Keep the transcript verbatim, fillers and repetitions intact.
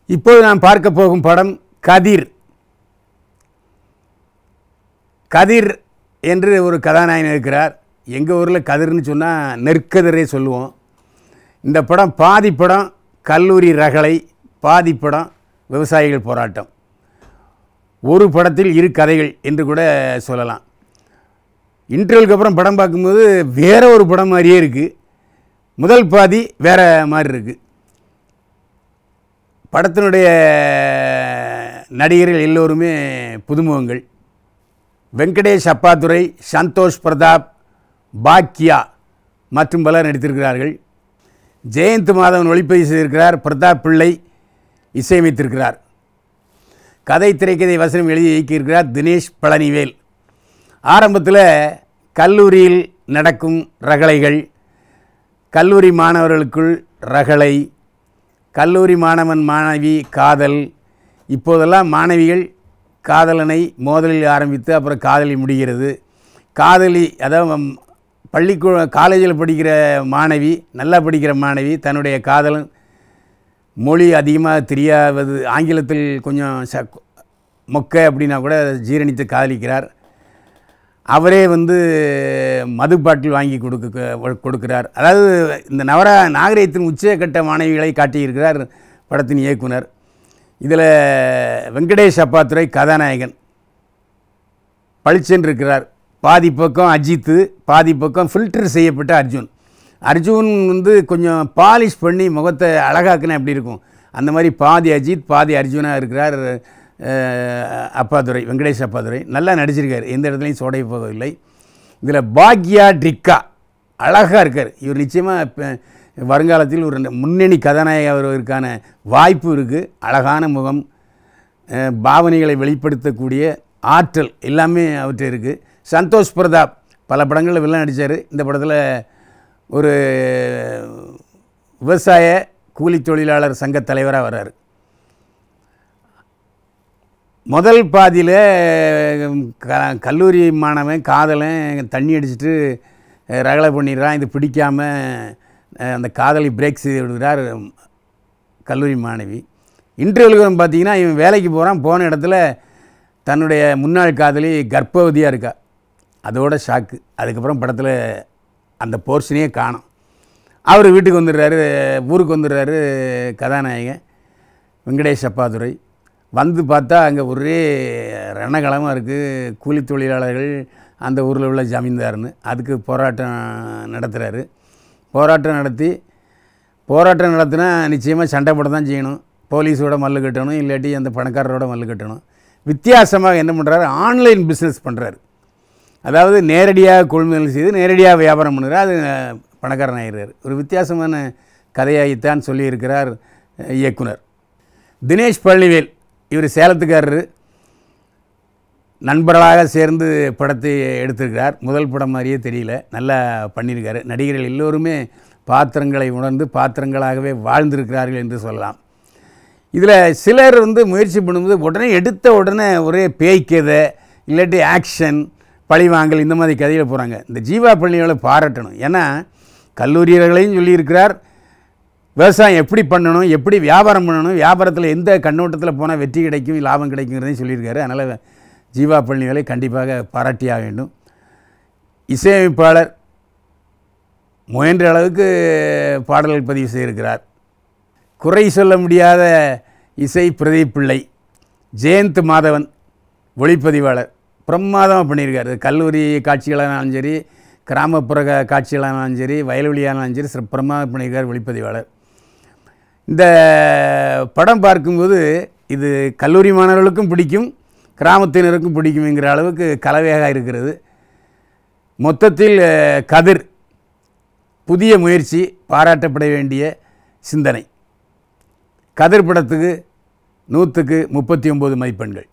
இப்போது நாம் பார்க்க போகும் படம் கதிர். கதிர் என்று ஒரு கதாநாயகன் இருக்கிறார். எங்கள் ஊரில் கதிர்னு சொன்னால் நெற்கதிரே சொல்லுவோம். இந்த படம் பாதி படம் கல்லூரி ரகளை, பாதி படம் விவசாயிகள் போராட்டம். ஒரு படத்தில் இரு கதைகள் என்று கூட சொல்லலாம். இன்டர்வலுக்கு அப்புறம் படம் பார்க்கும்போது வேறு ஒரு படம் மாதிரியே இருக்குது. முதல் பாதி வேறு மாதிரி இருக்குது. படத்தினுடைய நடிகர்கள் எல்லோருமே புதுமுகங்கள். வெங்கடேஷ் அப்பாதுரை, சந்தோஷ் பிரதாப், பாக்கியா மற்றும் பலர் நடித்திருக்கிறார்கள். ஜெயந்த் மாதவன் ஒளிப்பதிவு செய்திருக்கிறார். பிரதாப் பிள்ளை இசையமைத்திருக்கிறார். கதை திரைக்கதை வசனம் எழுதி இயக்கியிருக்கிறார் தினேஷ் பழனிவேல். ஆரம்பத்தில் கல்லூரியில் நடக்கும் ரகளைகள், கல்லூரி மாணவர்களுக்குள் ரகளை, கல்லூரி மாணவன் மாணவி காதல். இப்போதெல்லாம் மாணவிகள் காதலனை மோதலில் ஆரம்பித்து அப்புறம் காதலி முடிகிறது. காதலி அதாவது பள்ளிக்கூ காலேஜில் படிக்கிற மாணவி, நல்லா படிக்கிற மாணவி தன்னுடைய காதலன் மொழி அதிகமாக தெரியாவது, ஆங்கிலத்தில் கொஞ்சம் ச மொக்க அப்படின்னா கூட ஜீரணித்து காதலிக்கிறார். அவரே வந்து மது பாட்டில் வாங்கி கொடுக்க கொடுக்கிறார். அதாவது இந்த நவரா நாகரிகத்தின் உச்சக்கட்ட மாணவிகளை காட்டியிருக்கிறார் படத்தின் இயக்குனர். இதில் வெங்கடேஷ் அப்பாதுரை கதாநாயகன் பளிச்சென்று இருக்கிறார். பாதி பக்கம் அஜித்து, பாதி பக்கம் ஃபில்டர் செய்யப்பட்ட அர்ஜுன். அர்ஜுன் வந்து கொஞ்சம் பாலிஷ் பண்ணி முகத்தை அழகாக்குனா எப்படி இருக்கும், அந்த மாதிரி பாதி அஜித் பாதி அர்ஜுனாக இருக்கிறார் அப்பாதுரை, வெங்கடேஷ் அப்பாதுரை. நல்லா நடிச்சிருக்கார், எந்த இடத்துலையும் சோடை போகவில்லை. இதில் பாக்யா ட்ரிக்கா அழகாக இருக்கார். இவர் நிச்சயமாக வருங்காலத்தில் ஒரு முன்னணி கதாநாயக வருவதற்கான வாய்ப்பு இருக்குது. அழகான முகம், பாவனைகளை வெளிப்படுத்தக்கூடிய ஆற்றல் எல்லாமே அவற்றை இருக்குது. சந்தோஷ் பிரதாப் பல படங்களில் வில்லன் நடித்தார். இந்த படத்தில் ஒரு விவசாய கூலி தொழிலாளர் சங்க தலைவராக வர்றார். முதல் பாதியில் க கல்லூரி மாணவன் காதலன் தண்ணி அடிச்சுட்டு ரகலை பண்ணிடுறான். இது பிடிக்காமல் அந்த காதலி பிரேக் செய்து விடுகிறார் கல்லூரி மாணவி. இன்டர்வியூக்கு பார்த்தீங்கன்னா இவன் வேலைக்கு போகிறான். போன இடத்துல தன்னுடைய முன்னாள் காதலி கர்ப்பவதியாக இருக்கா. அதோட ஷாக்கு. அதுக்கப்புறம் படத்தில் அந்த போர்ஷனையே காணும். அவர் வீட்டுக்கு வந்துடுறாரு, ஊருக்கு வந்துடுறாரு கதாநாயகன் வெங்கடேஷ் அப்பாதுரை. வந்து பார்த்தா அங்கே ஒரே ரணகலமாக இருக்குது. கூலி தொழிலாளர்கள் அந்த ஊரில் உள்ள ஜமீன்தார்னு அதுக்கு போராட்டம் நடத்துகிறாரு. போராட்டம் நடத்தி போராட்டம் நடத்தினா நிச்சயமாக சண்டை போட தான் செய்யணும். போலீஸோட மல்லு கட்டணும், இல்லாட்டி அந்த பணக்காரரோட மல்லு கட்டணும். வித்தியாசமாக என்ன பண்ணுறாரு, ஆன்லைன் பிஸ்னஸ் பண்ணுறாரு. அதாவது நேரடியாக கொள்முதல் செய்து நேரடியாக வியாபாரம் பண்ணுறாரு. அது பணக்காரன் ஆகிறார். ஒரு வித்தியாசமான கதையாகித்தான் சொல்லியிருக்கிறார் இயக்குனர் தினேஷ் பழனிவேல். இவர் சேலத்துக்காரரு. நண்பர்களாக சேர்ந்து படத்தை எடுத்திருக்கிறார். முதல் படம் மாதிரியே தெரியல, நல்லா பண்ணியிருக்காரு. நடிகர்கள் எல்லோருமே பாத்திரங்களை உணர்ந்து பாத்திரங்களாகவே வாழ்ந்திருக்கிறார்கள் என்று சொல்லலாம். இதில் சிலர் வந்து முயற்சி பண்ணும்போது உடனே எடுத்த உடனே ஒரே பேய் கதை, இல்லாட்டி ஆக்ஷன், பழிவாங்கல், இந்த மாதிரி கதையில் போகிறாங்க. இந்த ஜீவா பழனிவேலை பாராட்டணும். ஏன்னா கல்லூரியர்களையும் சொல்லியிருக்கிறார், விவசாயம் எப்படி பண்ணணும், எப்படி வியாபாரம் பண்ணணும், வியாபாரத்தில் எந்த கண்ணோட்டத்தில் போனால் வெற்றி கிடைக்கும், லாபம் கிடைக்குங்கிறதையும் சொல்லியிருக்காரு. அதனால் ஜீவா பழனிவேலை கண்டிப்பாக பாராட்டியாக வேண்டும். இசையமைப்பாளர் முயன்ற அளவுக்கு பாடல்கள் பதிவு செய்திருக்கிறார். குறை சொல்ல முடியாத இசை பிரதீப் பிள்ளை. ஜெயந்த் மாதவன் ஒளிப்பதிவாளர் பிரமாதமாக பண்ணியிருக்காரு. கல்லூரி காட்சிகளானாலும் சரி, கிராமப்புற காட்சிகளானாலும் சரி, வயல்வெளியானாலும் சரி பிரமாதமாக பண்ணியிருக்கார் ஒளிப்பதிவாளர். இந்த படம் பார்க்கும்போது இது கல்லூரி மாணவர்களுக்கும் பிடிக்கும், கிராமத்தினருக்கும் பிடிக்குங்கிற அளவுக்கு கலவையாக இருக்கிறது. மொத்தத்தில் கதிர் புதிய முயற்சி, பாராட்டப்பட வேண்டிய சிந்தனை. கதிர் படத்துக்கு நூற்றுக்கு முப்பத்தி ஒம்பது மதிப்பெண்கள்.